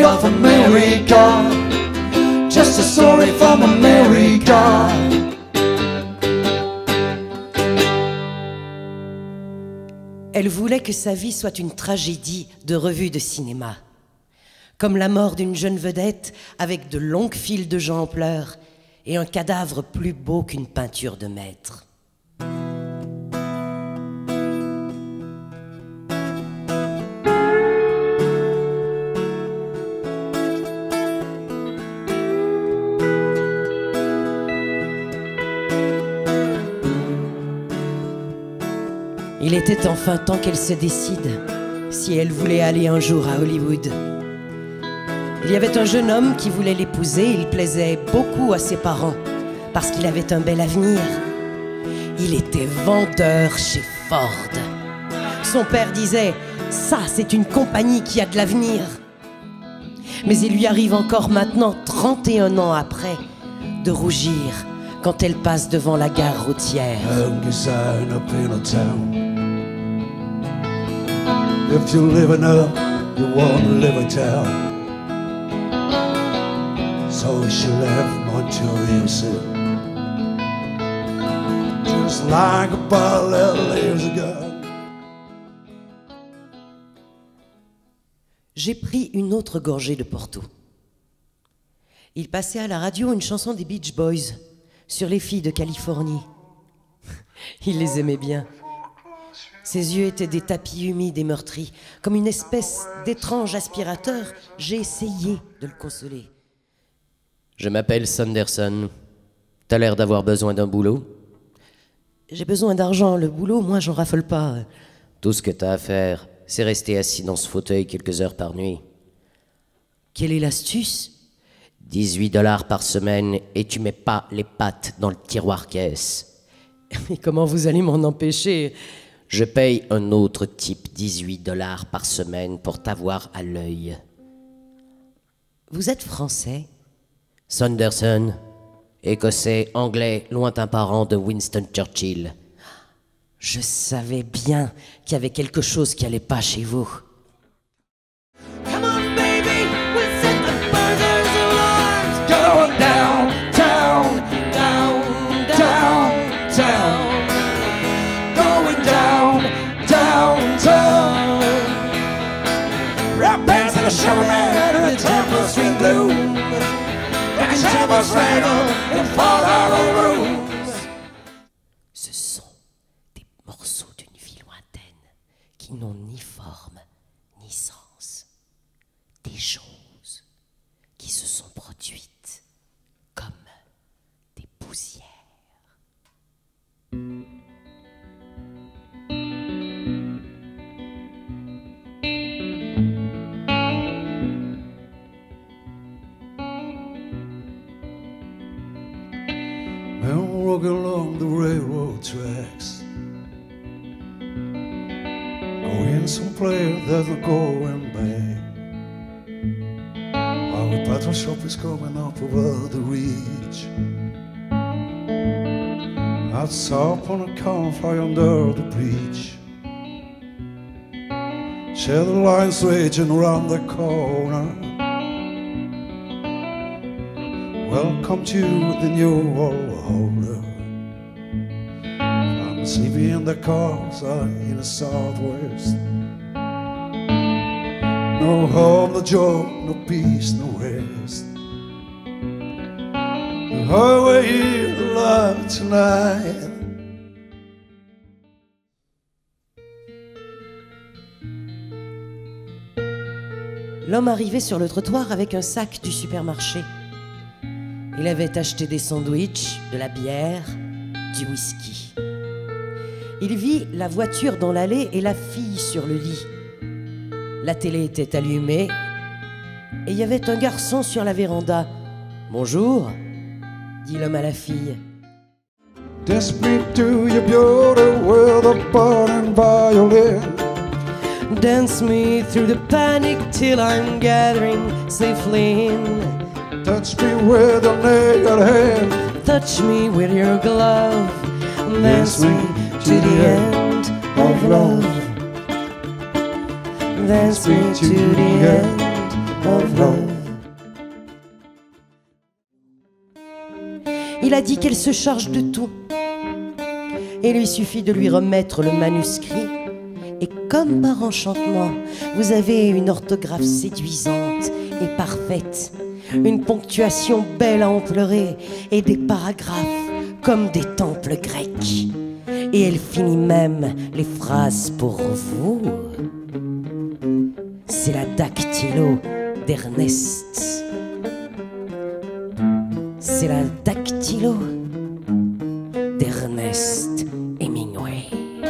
of America, just a story from America. Elle voulait que sa vie soit une tragédie de revue de cinéma, comme la mort d'une jeune vedette avec de longues files de gens en pleurs et un cadavre plus beau qu'une peinture de maître. Il était enfin temps qu'elle se décide si elle voulait aller un jour à Hollywood. Il y avait un jeune homme qui voulait l'épouser. Il plaisait beaucoup à ses parents parce qu'il avait un bel avenir. Il était vendeur chez Ford. Son père disait « Ça, c'est une compagnie qui a de l'avenir ». Mais il lui arrive encore maintenant, 31 ans après, de rougir quand elle passe devant la gare routière. If you're living up, you want to live in town. So you should have Montreal soon. Just like about 11 years ago. J'ai pris une autre gorgée de Porto. Il passait à la radio une chanson des Beach Boys sur les filles de Californie. Il les aimait bien. Ses yeux étaient des tapis humides et meurtris, comme une espèce d'étrange aspirateur. J'ai essayé de le consoler. Je m'appelle Sanderson. T'as l'air d'avoir besoin d'un boulot? J'ai besoin d'argent. Le boulot, moi, j'en raffole pas. Tout ce que t'as à faire, c'est rester assis dans ce fauteuil quelques heures par nuit. Quelle est l'astuce? 18 $ par semaine et tu mets pas les pattes dans le tiroir caisse. Mais comment vous allez m'en empêcher? Je paye un autre type 18 $ par semaine pour t'avoir à l'œil. Vous êtes français? Sanderson, écossais, anglais, lointain parent de Winston Churchill. Je savais bien qu'il y avait quelque chose qui allait pas chez vous. Come on, baby, we'll set the burgers alarms. Going down, down, down, down, down. Going down, down, down. Rap bands and a shower man and a Tampa Street Blue. And Tampa's rattle and fall out of rooms. Ce sont des morceaux d'une vie lointaine qui n'ont ni forme ni sens. Des choses qui se sont produites comme des poussières. I'm walking along the railroad tracks, going someplace there's no going back. While the petrol shop is coming up over the ridge, I stop on a campfire under the bridge. Shadow lines raging around the corner. Welcome to the new world order. I'm sleeping in the cars in the southwest. No home, no joy, no peace, no rest. The highway is alive tonight. L'homme arrivait sur le trottoir avec un sac du supermarché. Il avait acheté des sandwichs, de la bière, du whisky. Il vit la voiture dans l'allée et la fille sur le lit. La télé était allumée et il y avait un garçon sur la véranda. « Bonjour », dit l'homme à la fille. Dance me to your beauty with a burning violin. Dance me through the panic till I'm gathering safely in. Touch me with your naked hand. Touch me with your glove. Dance me to the end of love. Dance me to the end of love. Il a dit qu'elle se charge de tout. Il lui suffit de lui remettre le manuscrit. Et comme par enchantement, vous avez une orthographe séduisante et parfaite, une ponctuation belle à en pleurer et des paragraphes comme des temples grecs. Et elle finit même les phrases pour vous. C'est la dactylo d'Ernest. C'est la dactylo d'Ernest Hemingway.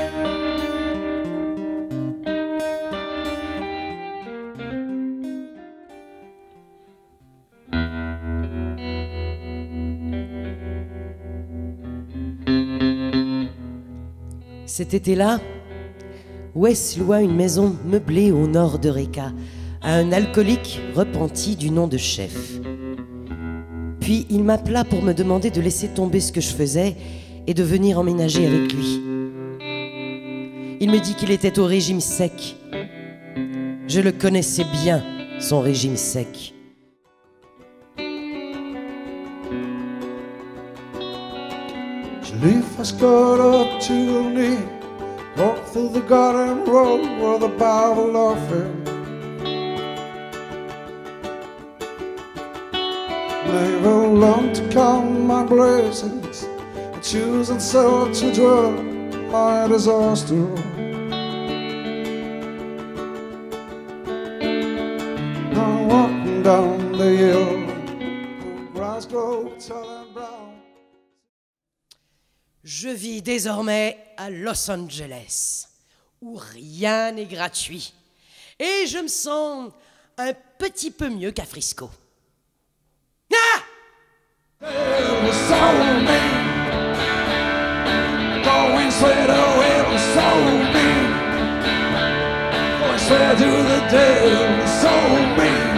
Cet été-là, Wes loua une maison meublée au nord de Reka à un alcoolique repenti du nom de Chef. Puis il m'appela pour me demander de laisser tomber ce que je faisais et de venir emménager avec lui. Il me dit qu'il était au régime sec. Je le connaissais bien, son régime sec. She leave her skirt up to her knee, walk through the garden road where the Bible offered. Never learned to count my blessings, I choose instead to dwell my disaster. I'm walking down the hill, grass grows tall and brown. Je vis désormais à Los Angeles, où rien n'est gratuit. Et je me sens un petit peu mieux qu'à Frisco. Ah! It was so mean, going straight away was so mean, going straight to the dead was so mean.